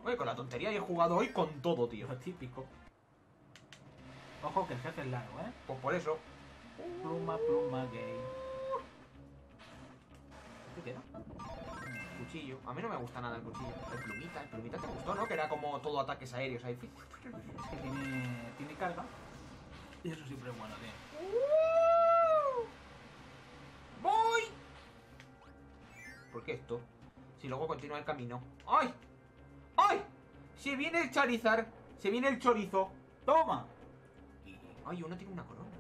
Oye, con la tontería he jugado hoy con todo, tío. Lo típico. Ojo que el jefe es largo, ¿eh? Pues por eso. Pluma, pluma, gay. ¿Qué queda? Cuchillo. A mí no me gusta nada el cuchillo. El plumita te gustó, ¿no? Que era como todo ataques aéreos ahí. Es que tiene carga. Y eso siempre es bueno, tío. ¡Voy! ¿Por qué esto? Si luego continúa el camino. ¡Ay! ¡Ay! Se viene el Charizard. Se viene el chorizo. ¡Toma! ¡Ay, uno tiene una corona!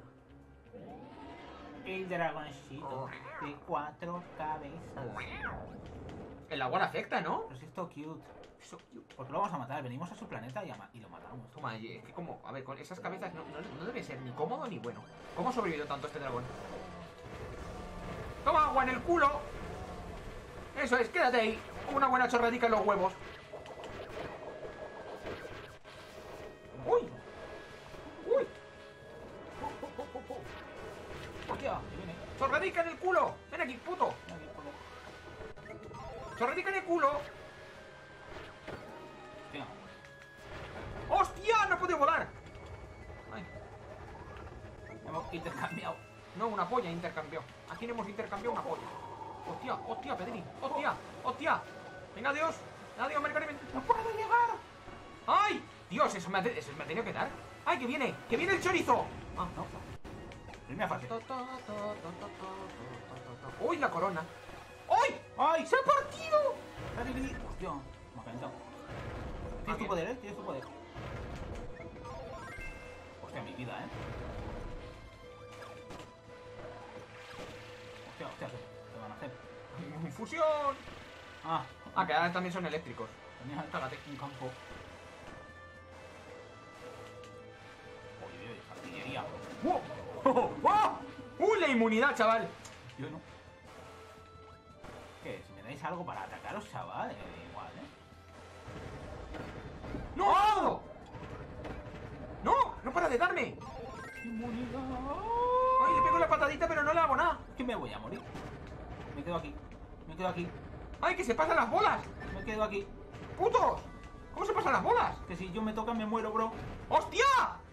El dragoncito de 4 cabezas. El agua le afecta, ¿no? Pero si esto cute. Eso, ¿Por qué lo vamos a matar? Venimos a su planeta y lo matamos. toma, es que como... A ver, con esas cabezas no debe ser ni cómodo ni bueno. ¿Cómo ha sobrevivido tanto este dragón? ¡Toma agua en el culo! Eso es, quédate ahí. Una buena chorradica en los huevos. ¡Uy! ¡Uy! ¡Hostia! Que viene. ¡Chorradica en el culo! ¡Ven aquí, puto! Ven aquí, por ¡Chorradica en el culo! Hostia. ¡Hostia! ¡No he podido volar! Ay, Hemos intercambiado. no, una polla intercambió. Aquí no hemos intercambiado una polla. ¡Hostia! ¡Hostia, Pedrín! ¡Hostia! ¡Hostia! ¡Venga, adiós! ¡Adiós, Maricarmen! ¡No puedo llegar! ¡Ay! Dios, eso me ha tenido que dar. ¡Ay, que viene! ¡Que viene el chorizo! Ah, no. Primera fase. ¡Uy, la corona! ¡Uy! ¡Ay! ¡Se ha partido! Hostia, me ha calentado. Tienes tu poder, tienes tu poder. Hostia, mi vida, Hostia, ¿qué van a hacer? ¡Fusión! Ah, Que ahora también son eléctricos. tenía Cágate. un campo. Oye, artillería. ¡Wow! ¡Oh! ¡Oh! La inmunidad, chaval! Yo no. ¿Qué? Si me dais algo para atacaros, chaval, igual, ¡No! ¡No! ¡No para de darme! Inmunidad. ¡Ay, le pego la patadita, pero no le hago nada! Que me voy a morir. Me quedo aquí. Me quedo aquí. ¡Ay, que se pasan las bolas! Me quedo aquí. ¡Putos! ¿Cómo se pasan las bolas? Que si yo me toca me muero, bro. ¡Hostia!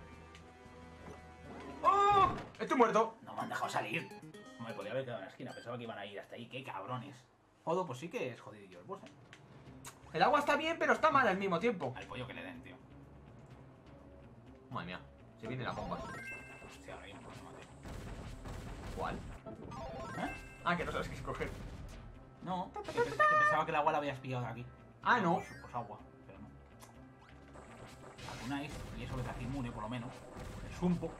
¡Oh! Estoy muerto. No me han dejado salir. No me podía haber quedado en la esquina. Pensaba que iban a ir hasta ahí. ¡Qué cabrones! Jodo, pues sí que es jodidillo el boss, El agua está bien, pero está mal al mismo tiempo. Al pollo que le den, tío. Madre mía, se vienen las bombas. Hostia, ahora mismo no mate. ¿Cuál? ¿Eh? Ah, que no sabes qué escoger. No, que pensaba que el agua la habías pillado de aquí. Ah, no. Pues agua, pero no. Acunáis, y eso que te hace inmune, por lo menos. El zumbo.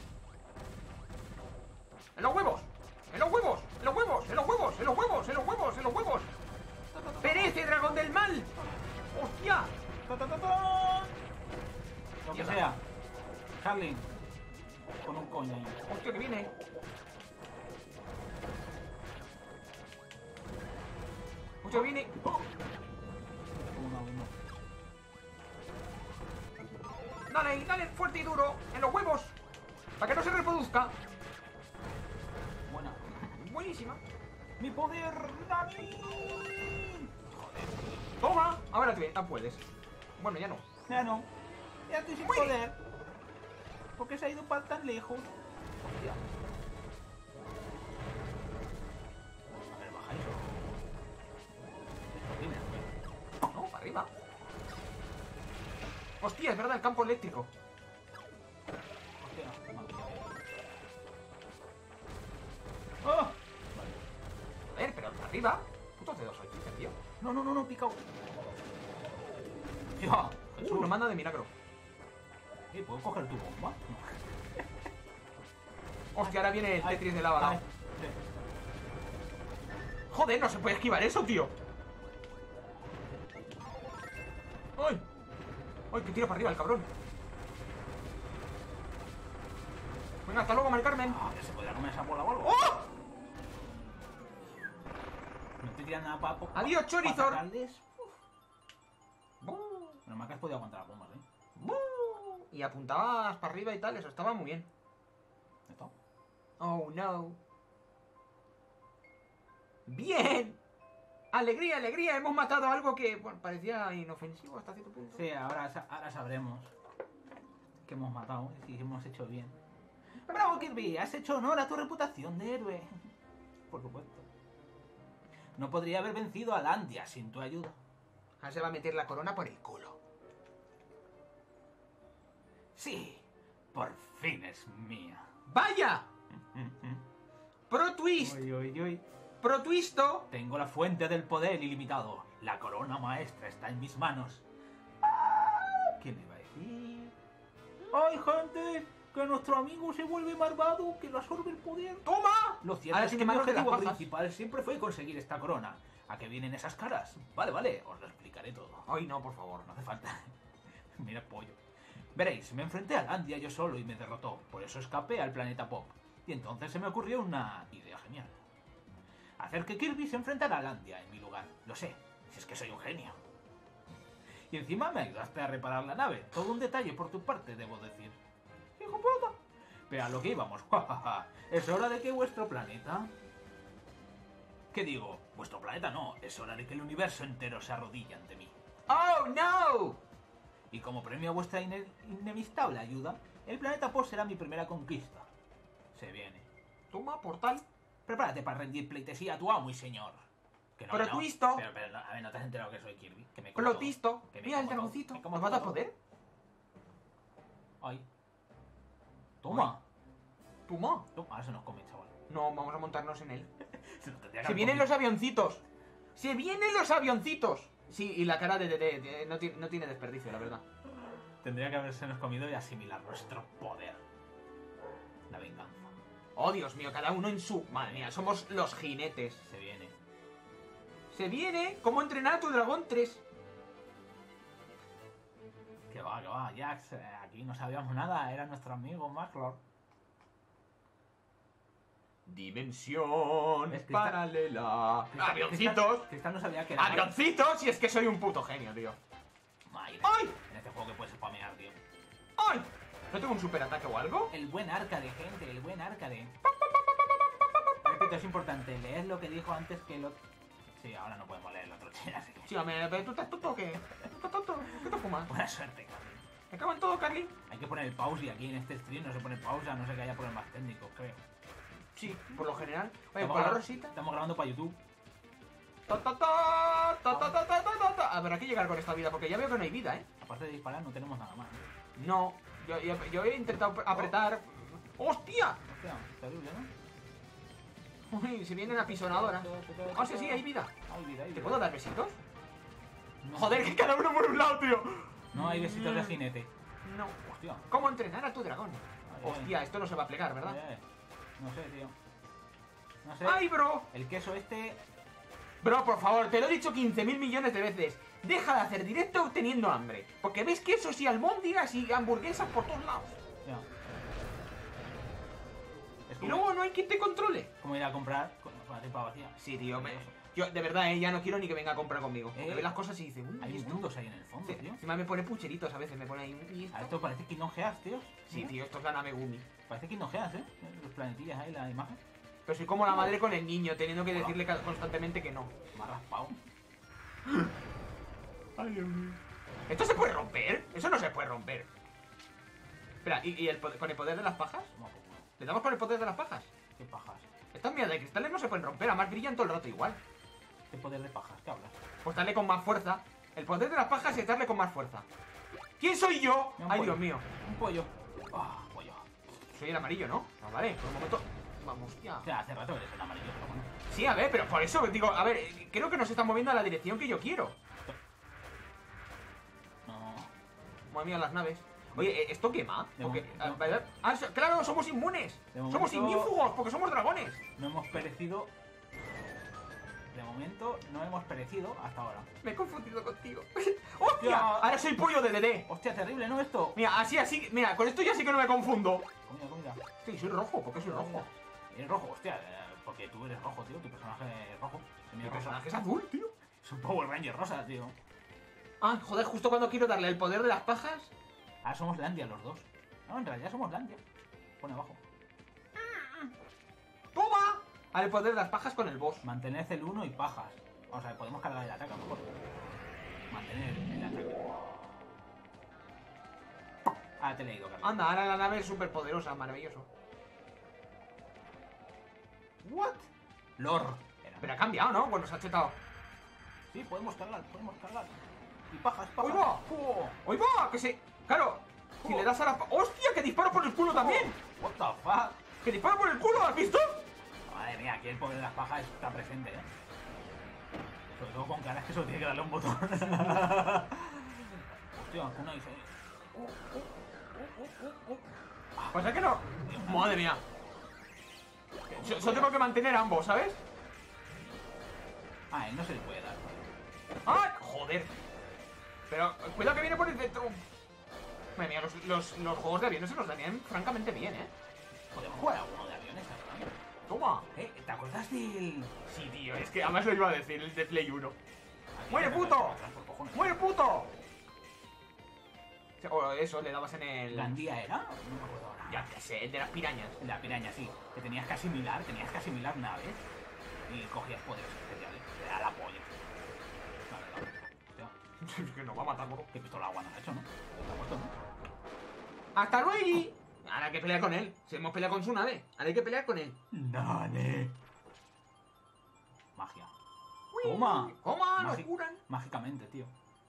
¡En los huevos! ¡En los huevos! ¡En los huevos! ¡En los huevos! ¡En los huevos! ¡En los huevos! ¡En los huevos! ¡Perece, dragón del mal! ¡Hostia! ¡Ta, ta, ta, ta! Lo que sea. Carlin. Con un coño ahí. ¡Hostia, que viene! ¡Hostia, viene! ¡Oh! ¡Dale ahí! ¡Dale fuerte y duro! ¡En los huevos! ¡Para que no se reproduzca! Buena. ¡Buenísima! ¡Mi poder, Dani! ¡Toma! Ahora te puedes. Bueno, ya no. Ya no. Ya estoy sin poder. ¿Por qué se ha ido para tan lejos? Hostia. A ver, baja eso. No, para arriba. ¡Hostia, es verdad! El campo eléctrico. Hostia, no. ¡Oh! A ver, pero para arriba. Putos dedos soy, tío. No, picao. Hostia, Jesús. Lo manda de milagro. ¿Puedo coger tu bomba? Hostia, ahora viene el Ay, Tetris de lava. ay, Joder, no se puede esquivar eso, tío. ¡Ay! ¡Ay, que tira para arriba el cabrón! Venga, hasta luego, Mari Carmen. ¿Que se podría comer esa bola o algo? ¡Oh! No estoy tirando nada para... ¡Adiós, Chorizor! Pero me has podido aguantar las bombas, Y apuntabas para arriba y tal, eso estaba muy bien. ¿Esto? Oh, no. ¡Bien! Alegría, alegría, hemos matado algo que bueno, parecía inofensivo hasta cierto punto. Sí, ahora sabremos que hemos matado y si hemos hecho bien. Bravo, Kirby, has hecho honor a tu reputación de héroe. Por supuesto. No podría haber vencido a Landia sin tu ayuda. Ahora se va a meter la corona por el culo. Sí, por fin es mía. ¡Vaya! Pro twist. Uy, uy, uy. Pro twisto. Tengo la fuente del poder ilimitado. La corona maestra está en mis manos. ¿Quién le iba a decir? ¡Ay, gente! Que nuestro amigo se vuelve malvado, que lo absorbe el poder. ¡Toma! Lo cierto Ahora es sí que que mi manos de las objetivo pajas. principal siempre fue conseguir esta corona. ¿A qué vienen esas caras? Vale, vale, os lo explicaré todo. Ay, no, por favor. No hace falta. Mira, pollo. Veréis, me enfrenté a Landia yo solo y me derrotó. Por eso escapé al planeta Pop. Y entonces se me ocurrió una idea genial. Hacer que Kirby se enfrentara a Landia en mi lugar. Lo sé, si es que soy un genio. Y encima me ayudaste a reparar la nave. Todo un detalle por tu parte, debo decir. ¡Hijo puta! Pero a lo que íbamos. Es hora de que vuestro planeta... ¿Qué digo? Vuestro planeta no. Es hora de que el universo entero se arrodille ante mí. ¡Oh, no! Y como premio a vuestra inemistable ayuda, el planeta Pop será mi primera conquista. Se viene. Toma, portal. Prepárate para rendir pleitesía a tu amo y señor. Que no, Pero no. twisto. Pero, a ver, ¿no te has enterado que soy Kirby? Que me como Plotisto. todo. Que me Mira el como todo. dragoncito. Me como ¿Nos va a dar todo. poder? Ay. Toma. Toma. Toma, ahora se nos come, chaval. No, vamos a montarnos en él. Se nos tendría que ¡Se haber vienen comido. los avioncitos! ¡Se vienen los avioncitos! Sí, y la cara de Dede no tiene desperdicio, la verdad. Tendría que haberse nos comido y asimilar nuestro poder. La venganza. Oh, Dios mío, cada uno en su... Madre mía, somos los jinetes. Se viene. Se viene cómo entrenar a tu dragón 3. Que va, Jax. Aquí no sabíamos nada. Era nuestro amigo Maclor. Dimensión Es que paralela. ¡Avioncitos! Cristal no sabía que era... ¡Avioncitos! Y es que soy un puto genio, tío. Madre. ¡Ay! En este juego que puedes spamear, tío. ¡Ay! ¿No tengo un superataque o algo? El buen arcade, gente, el buen arcade. Repito, es importante, leed lo que dijo antes que lo... Sí, ahora no podemos leer el otro, así que... Sí, hombre, pero ¿tú estás tonto o qué? ¿Tú estás tonto? ¿Qué te fumas? Buena suerte, Carly. ¿Me cago en todo, Carly? Hay que poner el pause y aquí en este stream no se pone pausa, no sé que haya problemas técnicos, creo. Sí, por lo general. Oye, Estamos con la gra- rosita. Estamos grabando para YouTube. Ta, ta, ta, ta, ta, ta, ta, ta, ta. A ver, hay que llegar con esta vida, porque ya veo que no hay vida, ¿eh? Aparte de disparar, no tenemos nada más. No, yo he intentado apretar... ¡Hostia! Hostia, terrible, ¿no? Uy, se viene una pisonadora. Ah, sí, sí, hay vida. Hay vida, hay ¿Te vida. puedo dar besitos? No. Joder, que cada uno por un lado, tío. No hay besitos de jinete. No. Hostia. ¿Cómo entrenar a tu dragón? Ay, Hostia, esto no se va a plegar, ¿verdad? No sé, tío. No sé. ¡Ay, bro! El queso este... Bro, por favor, te lo he dicho 15.000 millones de veces. Deja de hacer directo teniendo hambre. Porque ves quesos y albóndigas y hamburguesas por todos lados. Ya. Es Y como, luego no hay quien te controle. como ir a comprar con la tripa vacía. Sí, tío, yo de verdad, ya no quiero ni que venga a comprar conmigo. Porque Eh, ve las cosas y dice, uy, Hay esto... mundos ahí en el fondo, Sí, tío. encima me pone pucheritos a veces, me pone ahí... ¿y esto? A esto parece Kingdom Hearts, tío. Sí, Mira, tío, esto es la nave Gumi. Parece Kingdom Hearts, Los planetillas ahí, la imagen. Pero soy como la madre con el niño, teniendo que decirle constantemente que no. Me ha raspado. Ay, Dios mío. ¿Esto se puede romper? Eso no se puede romper. Espera, ¿y con el poder de las pajas? No, pues, no. ¿Le damos con el poder de las pajas? ¿Qué pajas? Estas mierdas de cristales no se pueden romper, además brillan todo el rato igual. ¿Qué poder de pajas? ¿Qué hablas? Pues darle con más fuerza. El poder de las pajas es darle con más fuerza. ¿Quién soy yo? Mira, un Ay, pollo. Dios mío. Un pollo. Ah, pollo. Soy el amarillo, ¿no? No, vale, por un momento... Vamos, hostia. O sea, hace rato eres el amarillo, pero bueno. Sí, a ver, pero por eso digo, a ver, creo que nos están moviendo a la dirección que yo quiero. No. Madre mía, las naves. Oye, ¿esto quema? De Porque, momento- ¿verdad? Claro, somos inmunes. De Somos momento- ignífugos porque somos dragones. No hemos perecido. De momento, no hemos perecido hasta ahora. Me he confundido contigo. ¡Hostia! Ya. Ahora soy pollo de Dedé. Hostia, terrible, ¿no? Esto. Mira, así, mira, con esto ya sí que no me confundo. Comida. Sí, soy rojo, ¿por qué soy rojo? Es rojo, hostia, porque tú eres rojo, tío. Tu personaje es rojo. El mío Mi es rosa. personaje es azul, tío. Es un Power Ranger rosa, tío. Ah, joder, justo cuando quiero darle el poder de las pajas. Ahora somos Landia los dos. No, en realidad somos Landia. Pone abajo. ¡Toma! Ahora el poder de las pajas con el boss. Mantened el 1 y pajas. O sea, podemos cargar el ataque a lo mejor. Mantener el ataque. Ah, te he leído, Carlos. Anda, ahora la nave es súper poderosa, maravilloso. What? Lord. Pero ha cambiado, ¿no? Bueno, se ha chetado. Sí, podemos cargar, podemos cargar. Y pajas, ¡Hoy pajas. va! ¡Hoy va! Que se... Claro, si le das a la... ¡Hostia! ¡Que disparo por el culo también! What the fuck? ¡Que disparo por el culo! ¿Has visto? Madre mía, aquí el poder de las pajas está presente, ¿eh? Sobre todo con caras que solo tiene que darle un botón. Hostia, una dice... Pues es que no. Madre mía. Yo tengo que mantener a ambos, ¿sabes? Ah, él no se le puede dar. ¡Ah! ¡Joder! Pero cuidado que viene por el centro. Madre mía, los juegos de aviones se nos darían francamente bien, ¿eh? Podemos jugar a uno de aviones, ¿sabes? Toma. ¿Te acuerdas del...? Sí, tío, es que además lo iba a decir, el de Play 1. Aquí ¡Muere, me puto! por cojones. ¡Muere, puto! O eso, le dabas en el... ¿Gandía era? No me acuerdo ahora. Ya que sé, el de las pirañas. La piraña, sí. Que tenías que asimilar naves y cogías poderes especiales. Te da la polla. La verdad. Hostia, Es que nos va a matar, bro. qué pistola agua nos ha hecho, ¿no? Está puesto, ¿no? ¡Hasta luego! Ahora hay que pelear con él. Si hemos peleado con su nave, ahora hay que pelear con él. ¡Dale! Magia. ¡Toma! ¡Toma! ¡Nos curan! Mágicamente, tío.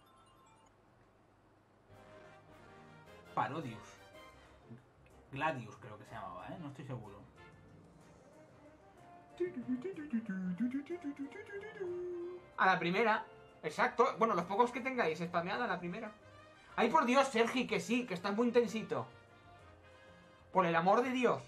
Parodius. Gladius creo que se llamaba, ¿eh? No estoy seguro. A la primera. Exacto. Bueno, los pocos que tengáis, spameada a la primera. ¡Ay, por Dios, Sergi, que sí, que estás muy intensito! Por el amor de Dios.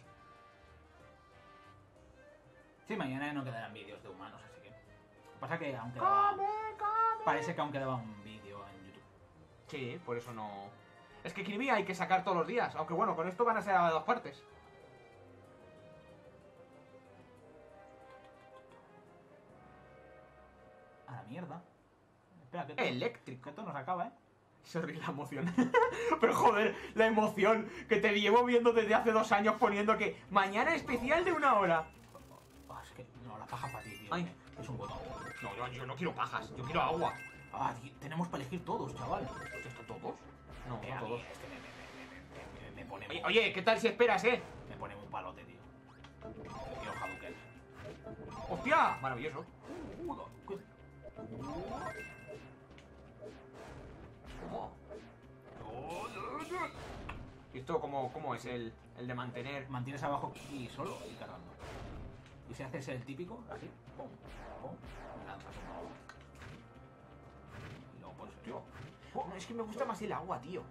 Sí, mañana no quedarán vídeos de humanos, así que... Lo que pasa que aún quedaba... Parece que aún quedaba un vídeo en YouTube. Sí, por eso no... Es que Kirby hay que sacar todos los días. Aunque bueno, con esto van a ser a 2 partes. A la mierda. Espera, que esto... Eléctrico. Que esto nos acaba, ¿eh? Sorry, la emoción. Pero joder, la emoción que te llevo viendo desde hace 2 años poniendo que mañana especial de 1 hora. Es que no, la paja para ti, tío. Ay. Es un botón. No, yo no quiero pajas, yo quiero agua. Ah, tío, tenemos para elegir todos, chaval. ¿Esto todos? No, A no mí todos. este me pone muy... Oye, ¿qué tal si esperas, Me pone muy palote, tío. Tío, Hadouken. ¡Hostia! Maravilloso. ¿Cómo? ¿Y esto cómo es el de mantener? Mantienes abajo y solo y cargando. Y si haces el típico, así, pum, pum, lanzas uno. Y luego pues... Tío. No, es que me gusta más el agua, tío.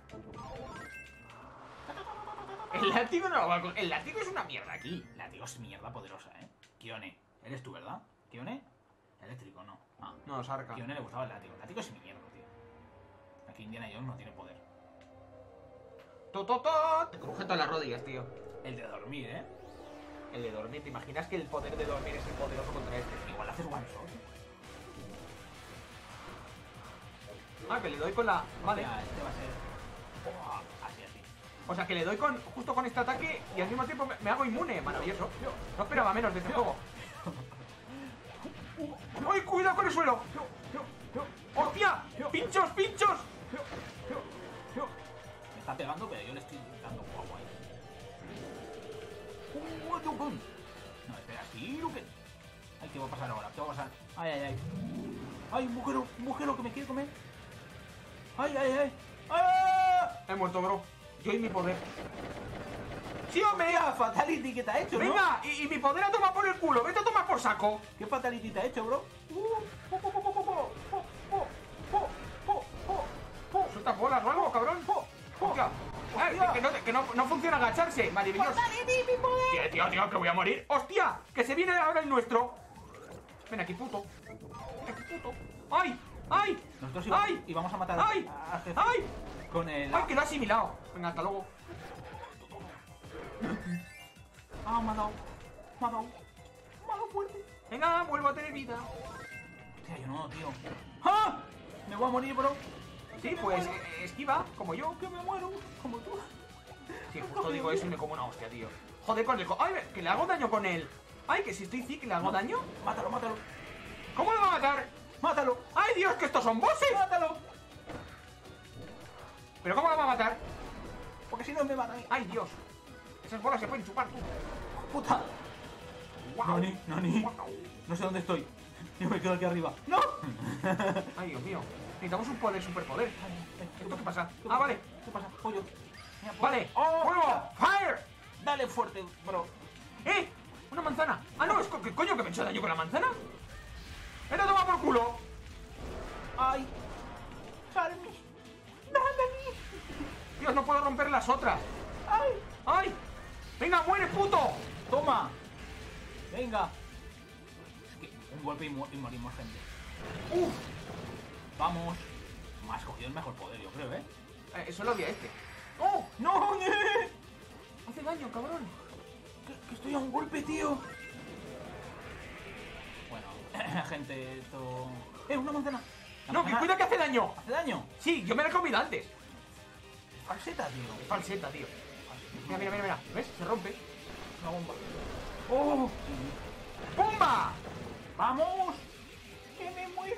El látigo no va con... El látigo es una mierda aquí. Látigo es mierda poderosa, ¿eh? Kione, eres tú, ¿verdad? ¿Kione? Eléctrico, no. Ah, No, Sarka. Kione le gustaba el látigo. El látigo es mierda, tío. Aquí Indiana Jones no tiene poder. Te cruje todas las rodillas, tío. El de dormir, ¿eh? El de dormir. ¿Te imaginas que el poder de dormir es el poderoso contra este? Igual haces one shot. Ah, que le doy con la... Vale. Hostia, este va a ser... Oh, así. O sea, que le doy justo con este ataque y al mismo tiempo me hago inmune. Maravilloso. No esperaba menos de este juego. ¡Ay, cuidado con el suelo! ¡Hostia! ¡Pinchos! Me está pegando, pero yo le estoy dando guagua ahí. No, espera, tiro que... Ay, ¿qué va a pasar ahora? ¿Qué va a pasar? Ay. Ay, un bujero que me quiere comer. Ay. ¡Ah! He muerto, bro. Yo y mi poder. ¡Sí, hombre! Mira, fatality que te ha hecho, ¿no? ¡Venga! Y mi poder a tomar por el culo. ¡Vete a tomar por saco! ¿Qué fatality te ha hecho, bro? ¿Sueltas bolas o algo, cabrón? ¡Hostia! Que no funciona agacharse. Maravilloso. Tío, que voy a morir. ¡Hostia! Que se viene ahora el nuestro. Ven aquí, puto. ¡Ay! Nosotros íbamos a matar ¡Ay! a jefe ¡Ay! con el... ¡Ay, que lo ha asimilado! Venga, hasta luego. Ah, me ha dado fuerte. Venga, vuelvo a tener vida. Hostia, yo no, tío. ¡Ah! Me voy a morir, bro. Sí, pues esquiva, como yo. Que me muero, como tú. Sí, justo digo eso y me como una hostia, tío. Joder, con el... ¡Ay, que le hago daño con él! ¡Ay, que si estoy zic le hago daño! Mátalo. ¿Cómo lo va a matar? ¡Mátalo! ¡Ay, Dios, que estos son bosses! ¡Mátalo! ¿Pero cómo lo va a matar? Porque si no me mata a mí. ¡Ay, Dios! Esas bolas se pueden chupar, tú. ¡Puta! Guau. Nani. Guau. No sé dónde estoy. Yo me quedo aquí arriba. ¡No! ¡Ay, Dios mío! Necesitamos un superpoder. ¿Esto qué pasa? Ah, vale. ¿Qué pasa? Pollo. Mira, pollo. Vale. ¡Oh! ¡Fuego! ¡Fire! Dale fuerte, bro. ¡Eh! ¡Una manzana! ¡Ah, no! ¿Qué coño que me he hecho daño con la manzana? ¡Era toma por culo! ¡Ay! ¡Salme! ¡Dale! ¡Dios, no puedo romper las otras! ¡Ay! ¡Ay! ¡Venga, muere, puto! ¡Toma! Venga. Es que un golpe y morimos, gente. ¡Uf! Vamos. Me has cogido el mejor poder, yo creo, ¿eh? Eso lo había este. ¡Oh! ¡No! Hace daño, cabrón. Que estoy a un golpe, tío. Bueno, gente, esto... ¡Una manzana! La No, que manzana cuida que hace daño. ¿Hace daño? Sí, yo me la he comido antes. Falseta, tío. Falseta, tío. Mira. ¿Ves? Se rompe. Una bomba. ¡Oh! ¡Bomba! ¡Vamos! ¡Que me muero!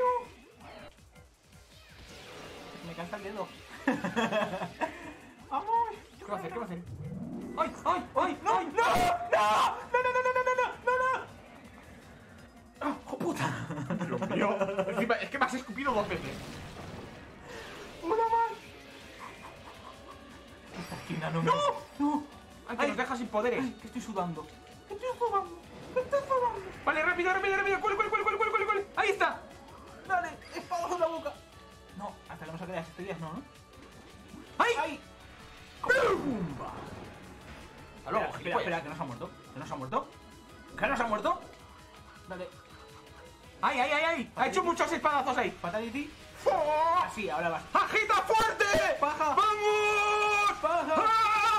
Me cansa el dedo. ¡Vamos! ¿Qué va a hacer? ¡Ay! ¡No! ¡No! ¡No! ¡No! ¡Oh, puta! ¡Dios mío! Encima, es que me has escupido 2 veces. ¡Una más! Esta esquina no me... ¡No! ¡Ay, que nos deja sin poderes! Ay, que estoy sudando. Vale, rápido. ¡Cuele! ¡Ahí está! ¡Dale! ¡Espada en la boca! No, hasta que no saque las estrellas, ¿no? ¡Ay! ¡Ay! ¡Pumba! Hasta luego, Espera, que no se ha muerto. ¿Que no se ha muerto? Dale. ¡Ay! Ha hecho muchos espadazos ahí. Fatality. ¡Oh! Así, ahora vas. ¡Agita fuerte! ¡Paja! ¡Vamos! ¡Paja! ¡Ah!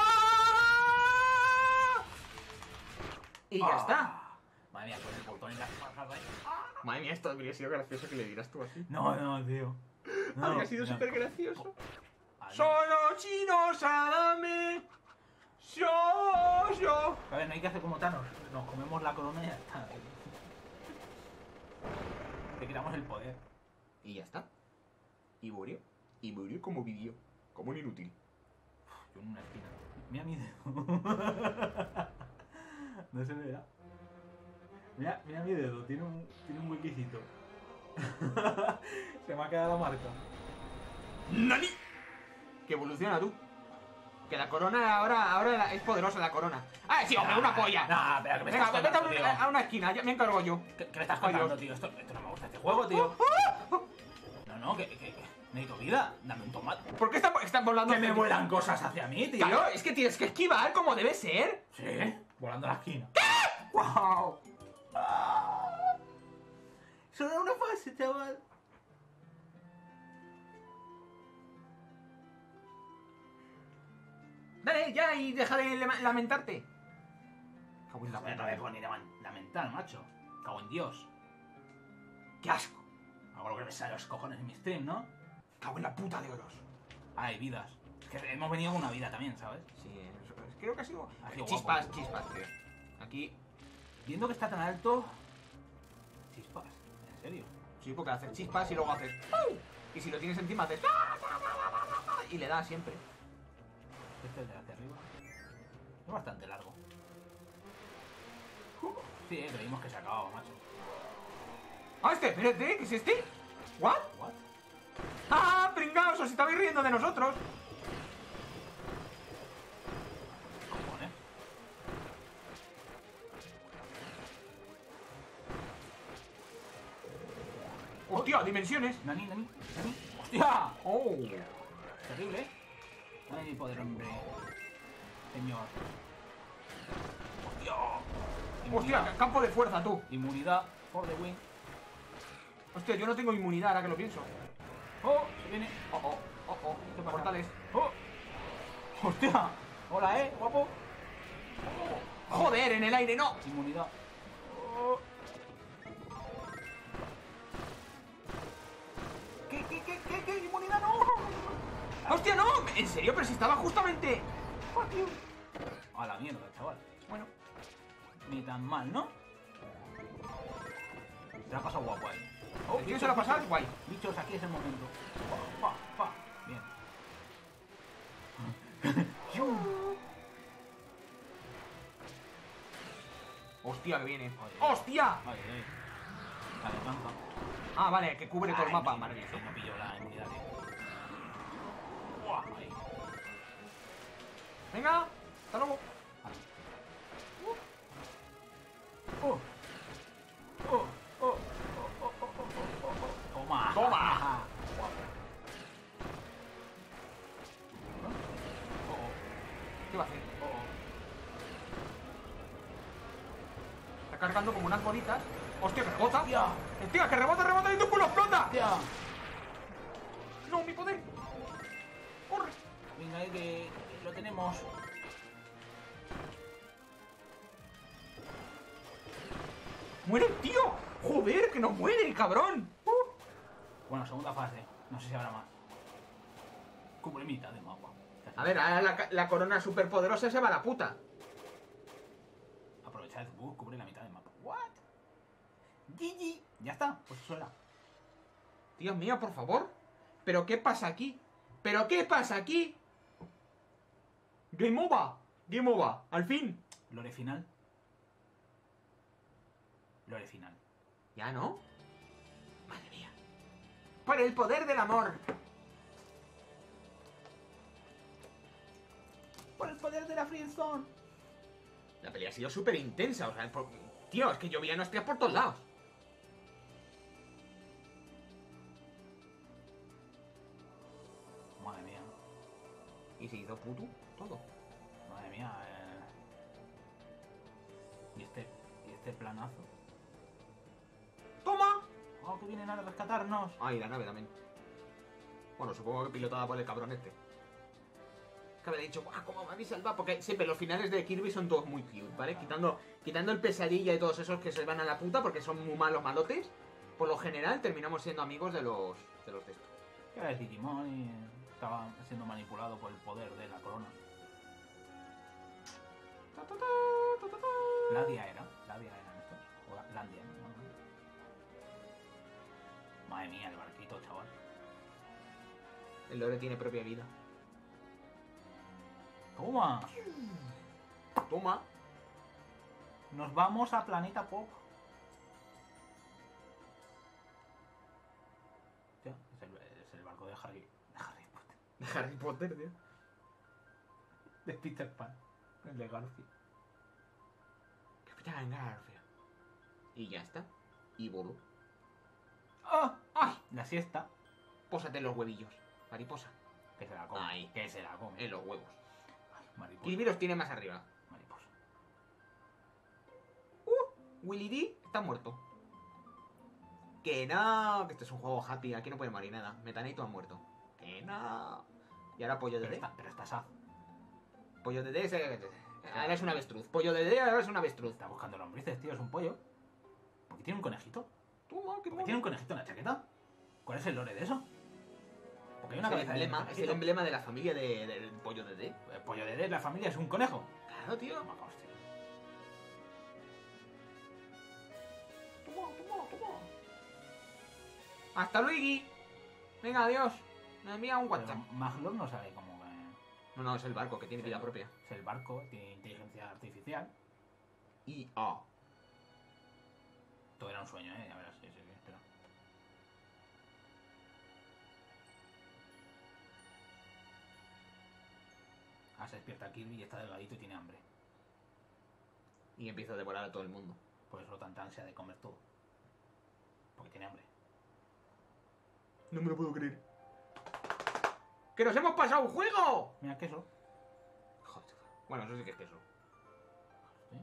Y ya está. Madre mía, con el botón en las pajas, ¿eh? Madre mía, esto habría sido gracioso que le dieras tú así. No, tío. Habría sido súper gracioso. Adiós. Solo chinos, adame. Yo. A ver, no hay que hacer como Thanos. Nos comemos la corona y ya está. Le quitamos el poder. Y ya está. Y murió. Y murió como vivió. Como un inútil. Yo en una esquina. Mira mi dedo. No se me verá. Mira mi dedo, tiene un huequecito. Se me ha quedado la marca. ¡Nani! Que evoluciona tú. Que la corona ahora es poderosa la corona. ¡Ah, sí, hombre, una polla! Nah, espera, que me Venga, estás vete contando, tío. a una esquina, ya me encargo yo. ¿Qué me estás contando, tío? Esto no me gusta este juego, tío. No, que necesito vida. Dame un tomate. ¿Por qué están volando? Que me vuelan cosas hacia mí, tío. Claro, es que tienes que esquivar como debe ser. Sí, volando a la esquina. ¡Wow! Solo era una fase, chaval. Dale, ya, y deja de lamentarte. No me puedo ni lamentar, macho. Cago en Dios. ¡Qué asco! Hago lo que me sale a los cojones en mi stream, ¿no? Cago en la puta de oros. Hay vidas. Es que hemos venido con una vida también, ¿sabes? Sí, creo que ha sido... Ha sido Chispas, guapo. tío. Aquí... Viendo que está tan alto... Chispas, ¿en serio? Sí, porque haces chispas y luego haces... Y si lo tienes encima haces... Y le da siempre. Este es de hacia arriba. Es bastante largo. Sí, creímos que se acababa, macho. ¡Ah, espérate! ¿Qué es este? ¿What? ¿What? ¡Ah, pringaos! Os estabais riendo de nosotros. Cojones. ¡Hostia! ¡Dimensiones! Nani. ¡Hostia! ¡Oh! Terrible, ¿eh? Ay, poder, hombre. Señor. ¡Hostia! ¡Hostia! ¡Campo de fuerza, tú! Inmunidad for the win. Hostia, yo no tengo inmunidad ahora que lo pienso. ¡Oh! Se viene. Oh. ¿Qué pasa? Portales. ¡Oh! ¡Hostia! Hola, guapo. ¡Joder! ¡En el aire, no! Inmunidad. Oh. ¿Qué? ¡Inmunidad no! ¡Hostia, no! ¿En serio? Pero si estaba justamente... A la mierda, chaval. Bueno. Ni tan mal, ¿no? Se la ha pasado guapo ahí. Oh, ¿quién se lo ha pasado? Guay. Bichos, aquí es el momento. Bien. Hostia, que viene. Oye. ¡Hostia! Ay. Vale, tanto. Ah, vale, que cubre todo el mapa. Maravilloso. No pillo la inmunidad, tío. Buah, ahí. Venga, hasta luego. Vale. Toma. Toma. ¿Qué va a hacer? Está cargando como unas bolitas. ¡Hostia, que rebota! Hostia. ¡Hostia, que rebota y tu culo explota! Hostia. ¡No, mi poder! ¡Corre! Venga, que lo tenemos. ¡Muere el tío! ¡Joder, que no muere, cabrón! Bueno, segunda fase. No sé si habrá más. Cubre mitad del mapa. A ver, ahora la corona superpoderosa se va a la puta. Aprovecha el bug, cubre la mitad del mapa. ¿What? GG. Ya está, pues eso era. Dios mío, por favor. ¿Pero qué pasa aquí? ¿Pero qué pasa aquí? Game over. Game over. Al fin. Lore final. Lore final. ¿Ya no? Madre mía. Por el poder del amor. Por el poder de la friendzone. La pelea ha sido súper intensa. O sea, tío, es que llovían hostias por todos lados. Madre mía. Y se hizo puto todo. Madre mía. Y este planazo. ¡Toma! Oh, que vienen a rescatarnos. Ah, y la nave también. Bueno, supongo que pilotada por el cabrón este. Que habré dicho, ¡guau! ¿Cómo me habéis salvado? Porque siempre los finales de Kirby son todos muy cute, ¿vale? Quitando el pesadilla y todos esos que se van a la puta porque son muy malos malotes. Por lo general terminamos siendo amigos de los de estos. Que era el Digimon y estaba siendo manipulado por el poder de la corona. Ladia eran estos. O Landia, ¿no? Madre mía, el barquito, chaval. El lore tiene propia vida. ¡Toma! Toma. Nos vamos a Planeta Pop. Ya, es el barco de Harry Potter. De Harry Potter, tío. De Peter Pan. El de Garfield. Capitán Garfield. Y ya está. Y voló. ¡Ah! ¡Ay! La siesta. Pósate en los huevillos. Mariposa. Que se la come. Ahí. Que se la come. En los huevos. Ay, mariposa. Kirby los tiene más arriba. Mariposa. Willy D está muerto. Que no, que este es un juego happy. Aquí no puede morir nada. Metanito ha muerto. Que no. Y ahora Pollo de D. Pero está sad. Pollo de D ahora es un avestruz. Pollo de D ahora es un avestruz. Está buscando lombrices, tío. Es un pollo. ¿Por qué tiene un conejito? Toma, qué ¿Por qué mono. tiene un conejito en la chaqueta? ¿Cuál es el lore de eso? Porque hay una Es el cabeza de emblema, es el emblema de la familia del Pollo de D. El pollo de la familia es un conejo. Claro, tío. Toma, hostia. Toma. Hasta luego. Venga, adiós. Me envía un WhatsApp. Pero Maglor no sabe cómo que... No, es el barco que tiene vida propia. Es el barco, tiene inteligencia artificial. Y Todo era un sueño, ya verás. Sí, espera. Se despierta Kirby y está delgadito y tiene hambre. Y empieza a devorar a todo el mundo. Por eso tanta ansia de comer todo. Porque tiene hambre. No me lo puedo creer. ¡Que nos hemos pasado un juego! Mira, queso. Joder. Bueno, eso sí que es queso. ¿Sí?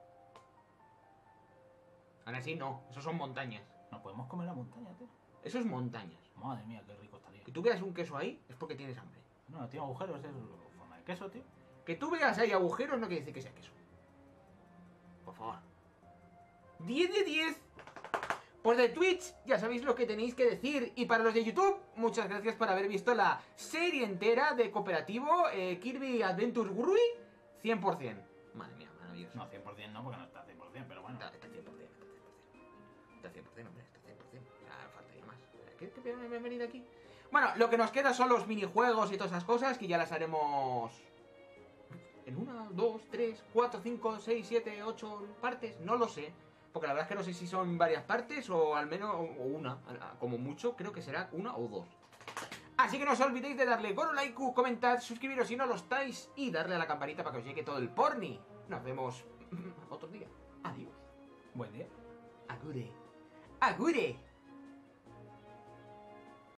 Ahora sí, no. Eso son montañas. No podemos comer la montaña, tío. Eso es montañas. Madre mía, qué rico estaría. Que tú veas un queso ahí es porque tienes hambre. No, tiene agujeros, es forma de queso, tío. Que tú veas ahí agujeros no quiere decir que sea queso. Por favor. 10 de 10. Pues de Twitch ya sabéis lo que tenéis que decir. Y para los de YouTube, muchas gracias por haber visto la serie entera de cooperativo Kirby Adventure Grui 100%. Madre mía, maravilloso. No, 100% no, porque no está 100%, pero bueno. Está 100%, está 100%. Está 100%, hombre. qué me he venido aquí? Bueno, lo que nos queda son los minijuegos y todas esas cosas, que ya las haremos en 1, 2, 3, 4, 5, 6, 7, 8 partes, no lo sé. Porque la verdad es que no sé si son varias partes o al menos o una, como mucho, creo que será 1 o 2. Así que no os olvidéis de darle con un like, comentar, suscribiros si no lo estáis y darle a la campanita para que os llegue todo el porni. Nos vemos otro día. Adiós. Buen día. Agure. Agure.